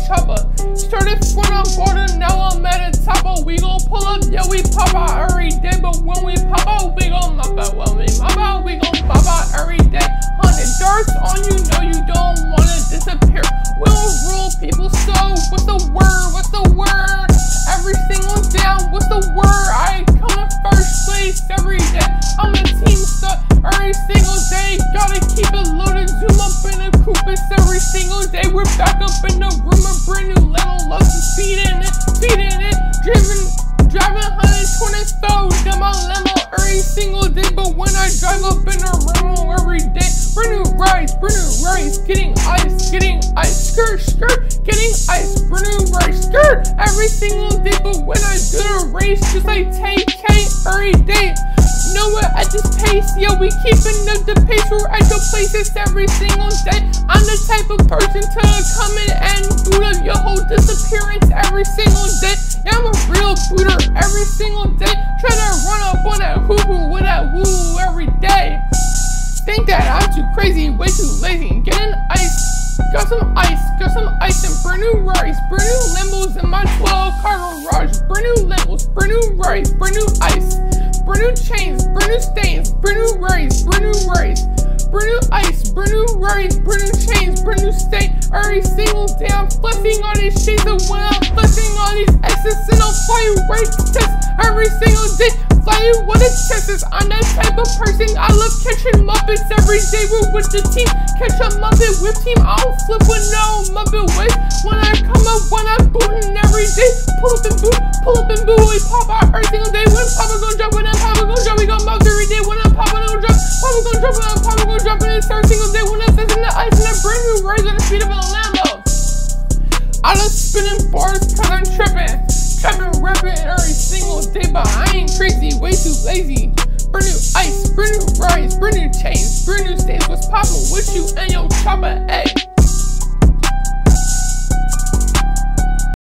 chopper. Started front on border, now I'm at the top. We gon' pull up, yeah, we pop out every day. But when we pop out, we gon' mop out. When we mop out, we gon' pop out every day. 100 darts on you, know you don't wanna disappear. We don't rule people, so what's the word? What's the word? Every single down, what's the word? I come in first place every day. I'm a team star every single day. Gotta keep it loaded, zoom up in a coupe every single day. We're back up in the room, a brand new level, love to speed in it, driving 120 in my Lambo every single day. But when I drive up in a Lambo every day, brand new rice, getting ice, skirt, getting ice, brand new rice, skirt, every single day. But when I do the race, just like 10K every day. Know it at this pace, yeah, we keeping up the pace. We're at the places every single day. I'm the type of person to come in and boot up your whole disappearance every single day. Yeah, I'm a real booter every single day. Try to run up on that hoo-hoo with that woo every day. Think that I'm too crazy, way too lazy. Getting ice, got some ice and brand new rice, brand new Lambos in my 12-car garage. Brand new Lambos, brand new rice, brand new ice, brand new chains, brand new stains, brand new rice, brand new ice, brand new rice, brand new chains, brand new stain. Every single day I'm flexing all these shades of when I'm flexing all these X's and I'll fly you right to test every single day. Fly you with a test. I'm that type of person. I love catching Muppets every day. We're with the team. Catch a Muppet whip team. I don't flip with no Muppet ways. When I come up, when I'm booting every day. Pull up and boot, we pop out every single day. When Papa gon' drop, when Papa gon' drop, we gon' mouth every day. When Papa gon' drop, Papa gon' drop, when Papa gon' drop, and it's every single day. When I'm fixing the ice and a brand new rice on the speed of a Lambo. I love spinning bars cause I'm tripping, rapping every single day, but I ain't crazy, way too lazy. Brand new ice, brand new rice, brand new chains, brand new stains. What's poppin' with you and your chopper, ayy?